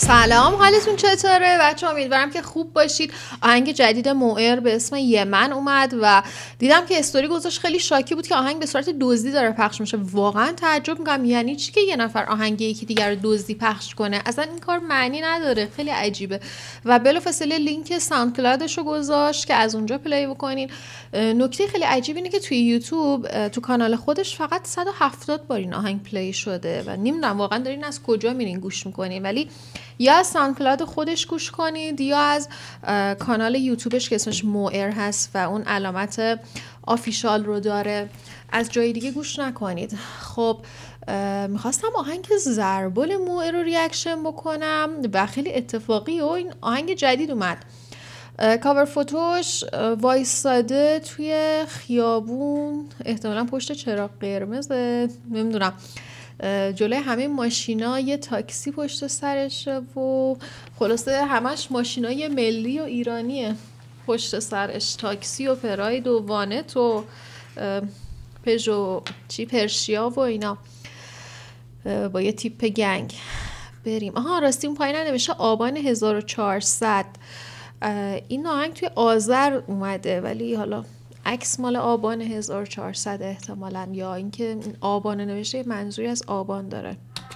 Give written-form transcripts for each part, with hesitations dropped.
سلام، حالتون چطوره بچه؟ امیدوارم که خوب باشید. آهنگ جدید موئر به اسم یمن اومد و دیدم که استوری گذاشت، خیلی شاکی بود که آهنگ به صورت دزدی داره پخش میشه. واقعا تعجب میکنم، یعنی چی که یه نفر آهنگ یکی دیگر رو دزدی پخش کنه؟ اصلا این کار معنی نداره، خیلی عجیبه. و بلافاصله لینک ساوند کلاودش رو گذاشت که از اونجا پلی بکنین. نکته خیلی عجیب اینه که توی یوتیوب تو کانال خودش فقط 170 بار این آهنگ پلی شده و نمیدونم واقعا دارین از کجا میرین گوش میکنین، ولی یا از ساوند کلاود خودش گوش کنید یا از کانال یوتیوبش که اسمش موئر هست و اون علامت آفیشال رو داره، از جای دیگه گوش نکنید. خب میخواستم آهنگ ضربال موئر رو ریاکشن بکنم و خیلی اتفاقی و این آهنگ جدید اومد. کاور فوتوش وایساده توی خیابون، احتمالا پشت چراغ قرمزه، نمیدونم، جلوی همه ماشینا یه تاکسی پشت سرشه و خلاصه همش ماشینای ملی و ایرانیه پشت سرش، تاکسی و پراید و وانت و پژو پرشیا و اینا با یه تیپ گنگ. بریم. آها راستی اون پایین نوشته آبان 1400. این آهنگ توی آذر اومده ولی حالا عکس مال آبان 1400 احتمالاً، یا اینکه این آبان نوشته منظوری از آبان داره.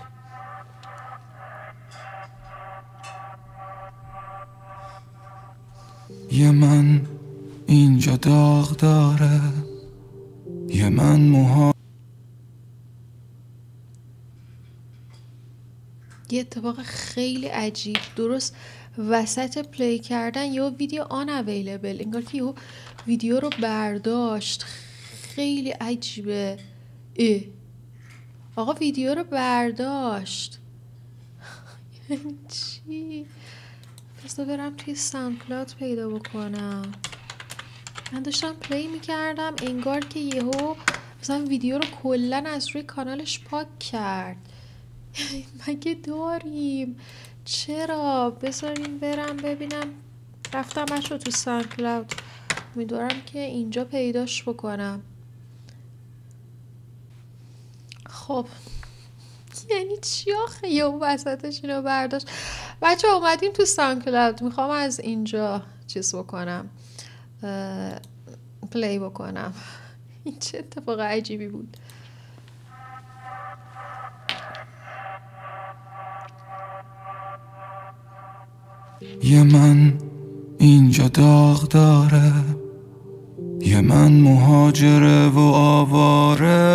یمن اینجا داغ داره، یمن یه اتفاق خیلی عجیب، درست وسط پلی کردن یه ویدیو آن اویلیبل، انگار که یه ویدیو رو برداشت. خیلی عجیبه. آقا ویدیو رو برداشت یعنی چی؟ بذار برم توی ساوند کلاود پیدا بکنم. من داشتم پلی میکردم انگار که یهو مثلا ویدیو رو کلن از روی کانالش پاک کرد. مگه داریم؟ چرا؟ بذاریم برم ببینم. رفتمش رو تو ساوند کلاود، امیدوارم که اینجا پیداش بکنم. خب یعنی چی آخه یه اون وسطش اینو برداشت؟ بچه اومدیم تو ساوند کلاود، میخوام از اینجا چیز بکنم، پلی بکنم. این چه اتفاق عجیبی بود. یمن اینجا داغ داره، یمن مهاجره و آواره،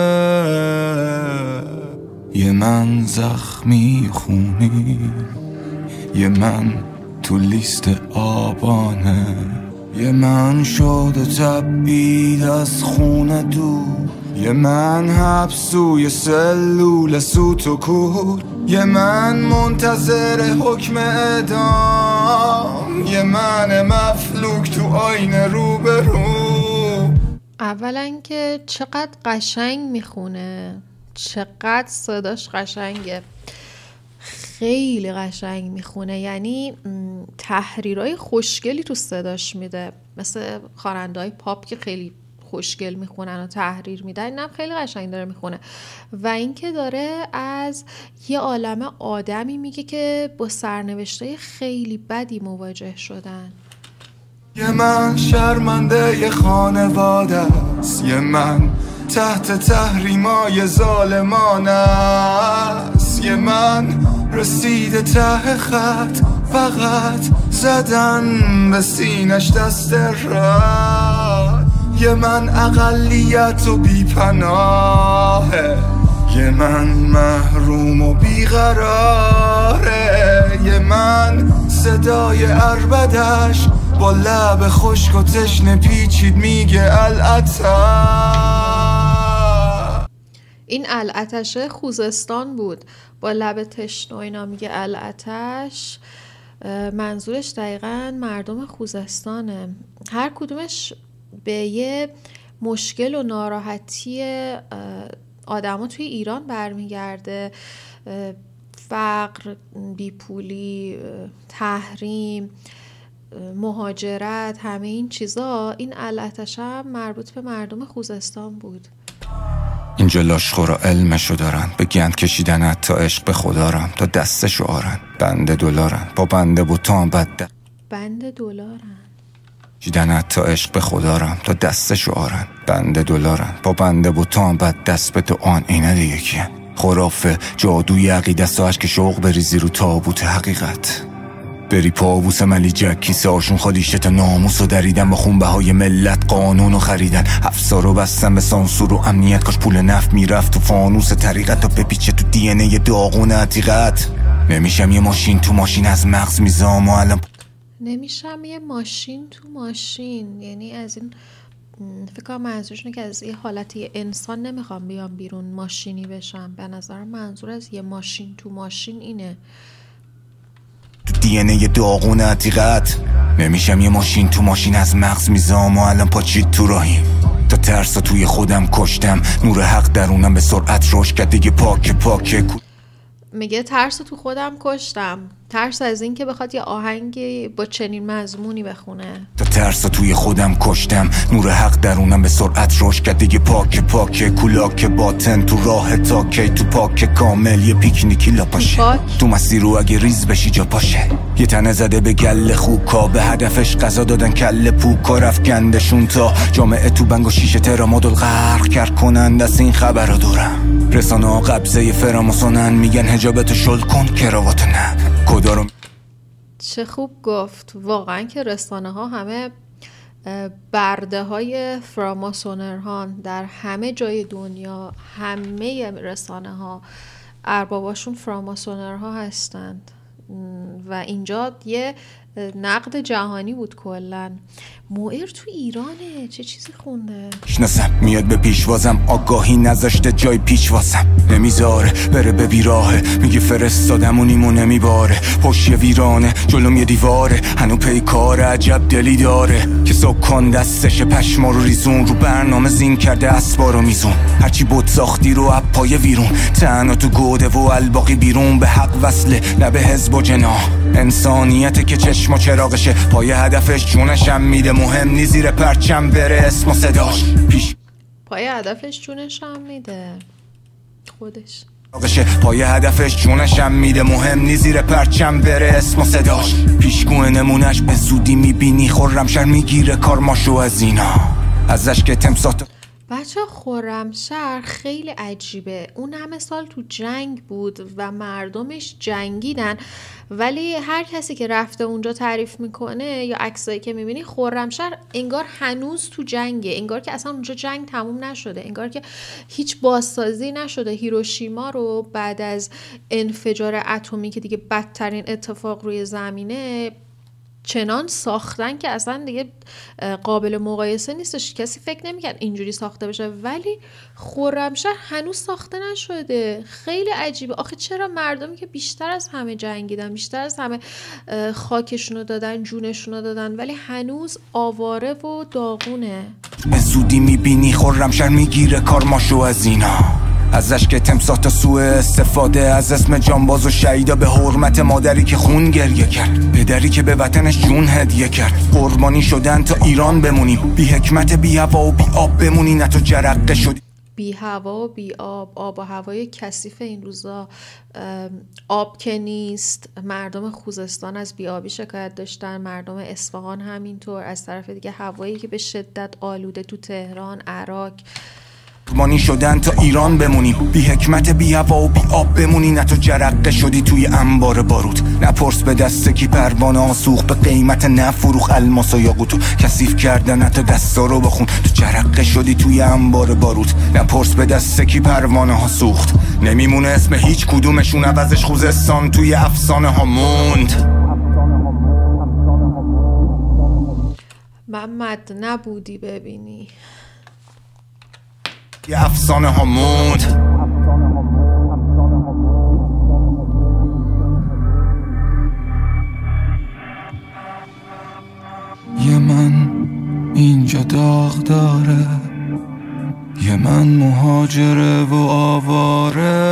یمن زخمی خونی، یمن تو لیست آبانه، یمن شده تبعید از خونه دور، یمن حبسوی سلول سوت و کور، یمن منتظر حکم اعدام، یمن مفلوک تو آینه روبرو. اولا که چقدر قشنگ میخونه، چقدر صداش قشنگه، خیلی قشنگ میخونه، یعنی تحریرهای خوشگلی تو صداش میده، مثل خواننده‌های پاپ که خیلی خوشگل میخونن و تحریر میدن، اینم خیلی قشنگ داره میخونه. و اینکه داره از یه عالمه آدمی میگه که با سرنوشته خیلی بدی مواجه شدن. یه من شرمنده یه خانواده است، یه من تحت تحریمای ظالمان است، یه من رسیده ته خط، فقط زدن به سینش دست رد، یه من اقلیت و بیپناهه، یه من محروم و بیقراره، یه من صدای عربدش با لب خشک و تشنه پیچید میگه الاتش. این الاتش خوزستان بود، با لب تشنه و اینا میگه الاتش. منظورش دقیقاً مردم خوزستانه. هر کدومش به یه مشکل و ناراحتی آدما توی ایران برمیگرده، فقر، بیپولی، تحریم، مهاجرت، همه این چیزا. این الاتش هم مربوط به مردم خوزستان بود. اینجا لاشخورا علمشو دارن، به گند کشیدن حتی عشق به خدارم، تا دستشو آرن بنده دلارن، با بنده بوتان بد بنده دلارن کشیدن حتی عشق به خدارم، تا دستشو آرن بنده دلارن، با بنده بوتان بد دست به تو آن اینه دیگه کیه؟ خرافه جادوی عقیده ساش که شوق بریزی رو تابوت حقیقت، بری پاووس ملی جک کیسه آشون خالیشه تا ناموس رو دریدن، با خونبهای ملت قانون رو خریدن، افسار رو بستن به سانسور و امنیت، کاش پول نفت میرفت تو فانوس طریقت تا بپیچه تو دی ان ای داغون عتیقت. نمیشم یه ماشین تو ماشین از مغز میزام و الان نمیشم یه ماشین تو ماشین، یعنی از این فکر کنم منظورش اینه که از یه حالتی انسان نمیخوام بیام بیرون ماشینی بشم. به نظرم منظور از یه ماشین تو ماشین اینه. تو دی ان ای داغون عتیقت. نمیشم یه ماشین تو ماشین از مغز میزام و الان پاچید تو راهیم، تا ترسا توی خودم کشتم، نور حق درونم به سرعت رشد کرد دیگه پاکه. میگه ترس تو خودم کشتم، ترس از این که بخواد یه آهنگی با چنین مضمونی بخونه. تا ترس توی خودم کشتم، نور حق درونم به سرعت رشد کرد دیگه پاکه. کولاک باطن تو راه تا کی، تو پاک کامل یه پیکنیکی لاپاشه، تو مسیر رو اگه ریز بشی جا پاشه. یه تنه زده به گل خوکا، به هدفش غذا دادن کله پوکا، رفت گندشون تا جامعه تو بنگ و شیشه ترامادول غرق کرد کنند از این خبرها دورم. رسانه ها قبضه فراموسونن، میگن حجابتو شل کن کراواتو نه. چه خوب گفت واقعا که رسانه ها همه برده های فراماسونرهان در همه جای دنیا، همه رسانه ها ارباباشون فراماسونرها هستند و اینجا یه نقد جهانی بود کلا. موئر تو ایرانه، چه چیزی خونده؟ شناسم میاد به پیشوازم، آگاهی نذاشته جای پیچ واسم، نمیذاره بره به بیراهه، میگه فرستادم و نیمو نمیباره، پشت ویرانه جلوم یه دیواره، هنو پیکار عجب دلی داره که سکان دستش پشما رو ریزون، رو برنامه زین کرده اسبا رو میزون، هرچی بود ساختی رو اپای ویرون، تنها تو گوده و الباقی بیرون، به حق وصله نه به حزب و جناح، انسانیته که چشم و چراغشه، پای هدفش جونشم میده، مهم نی زیر پرچم بره اسم و صداش، پای هدفش جونشم میده خودش، پای هدفش جونشم میده، مهم نی زیر پرچم بره اسم و صداش، پیشگوه نمونش به زودی میبینی، خرمشهر میگیره کارماشو از اینا، ازش که تمسات. بچه خرمشهر خیلی عجیبه، اون همه سال تو جنگ بود و مردمش جنگیدن، ولی هر کسی که رفته اونجا تعریف میکنه یا عکسایی که میبینی، خرمشهر انگار هنوز تو جنگه، انگار که اصلا اونجا جنگ تموم نشده، انگار که هیچ بازسازی نشده. هیروشیما رو بعد از انفجار اتمی که دیگه بدترین اتفاق روی زمینه چنان ساختن که اصلا دیگه قابل مقایسه نیستش، کسی فکر نمیکرد اینجوری ساخته بشه، ولی خرمشهر هنوز ساخته نشده. خیلی عجیبه آخه، چرا مردمی که بیشتر از همه جنگیدن، بیشتر از همه خاکشونو دادن، جونشونو دادن، ولی هنوز آواره و داغونه. به زودی میبینی خرمشهر میگیره کارماشو از اینا، ازش که تمساح تا سوء استفاده از اسم جانباز و شهیدا، به حرمت مادری که خون گریه کرد، پدری که به وطنش جون هدیه کرد، قربانی شدن تا ایران بمونیم، بی حکمت بی هوا و بی آب بمونی، نه تو جرقه شدی بی هوا و بی آب. آب و هوای کثیف این روزا، آب که نیست، مردم خوزستان از بی آبی شکایت داشتن، مردم اصفهان همینطور، از طرف دیگه هوایی که به شدت آلوده تو تهران، عراق، قربانی شدن تا ایران بمونیم، بی حکمت بی هوا و بی آب بمونی، نه تو جرقه شدی توی انبار بارود، نپرس به دست کی پروانه ها سوخت، به قیمت نفروخ الماس و یاقوتو کثیف کردن، حتی دستا رو بخون، تو جرقه شدی توی انبار بارود، نپرس به دست کی پروانه ها سوخت، نمیمونه اسم هیچ کدومشون، عوضش خوزستان توی افسانه ها موند. محمد نبودی ببینی، یه افسانه ها موند. یه من اینجا داغ داره، یه من مهاجره و آواره،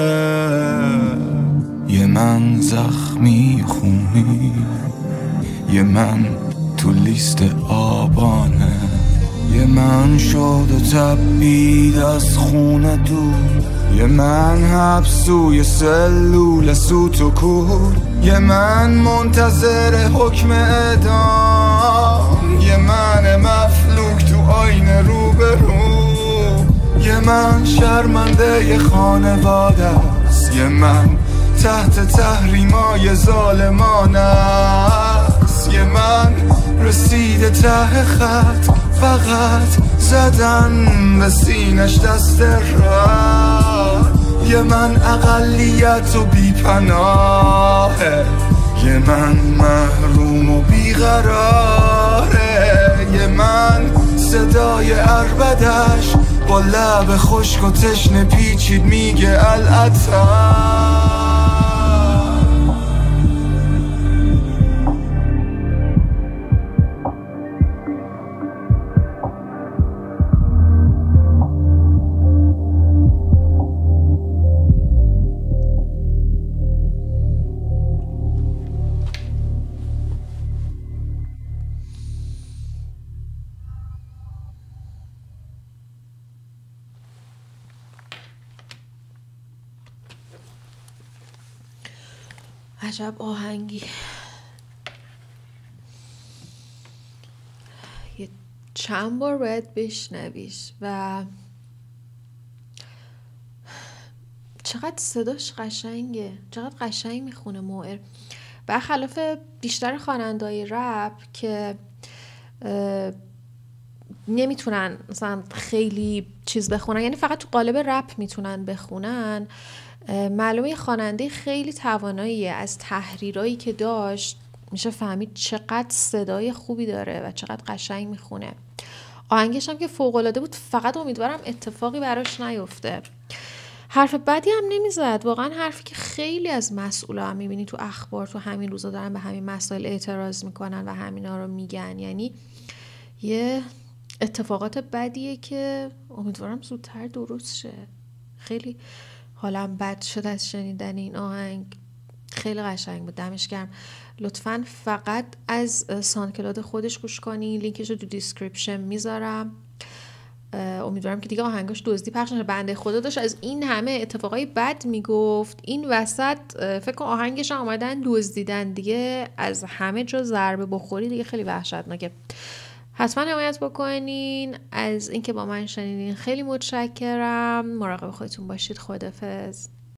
یه من زخمی خونی، یه من تو لیست آبانه، یه من شد و تبید از خونه دور، یه من حبسوی سلول سوت و کور، یه من منتظر حکم اعدام، یه من مفلوک تو آینه روبرو، یه من شرمنده یه خانواده است، یه من تحت تحریمای ظالمان است، یه من رسیده ته خط فقط زدن به سینش دست رد، یه من اقلیت و بیپناهه، یه من محروم و بیقراره، یه من صدای عربدش با لب خشک و تشنه پیچید میگه العطا. عجب آهنگی. یه چند بار باید بشنویش و چقدر صداش قشنگه، چقدر قشنگ میخونه موئر. برخلاف بیشتر خواننده‌های رپ که نمیتونن مثلا خیلی چیز بخونن، یعنی فقط تو قالب رپ میتونن بخونن، معلومه یه خواننده خیلی تواناییه. از تحریرایی که داشت میشه فهمید چقدر صدای خوبی داره و چقدر قشنگ میخونه. آهنگش هم که فوق‌العاده بود، فقط امیدوارم اتفاقی براش نیفته. حرف بدی هم نمیزد، واقعا حرفی که خیلی از مسئولا هم میبینی تو اخبار تو همین روزا دارن به همین مسائل اعتراض میکنن و همینا رو میگن، یعنی یه اتفاقات بدیه که امیدوارم زودتر درست شه. خیلی حالم بد شد از شنیدن این آهنگ، خیلی قشنگ بود، دمش گرم. لطفاً فقط از ساندکلاد خودش گوش کنین، لینکش رو تو دیسکریپشن میذارم. امیدوارم که دیگه آهنگاش دزدی پخش نشه. بنده خدا داشت از این همه اتفاقای بد میگفت، این وسط فکر کنم آهنگش هم اومدن دزدیدن دیگه، از همه جا ضربه بخوری دیگه، خیلی وحشتناکه. حتما حمایت بکنین. از اینکه با من شنیدین خیلی متشکرم. مراقب خودتون باشید. خداحافظ.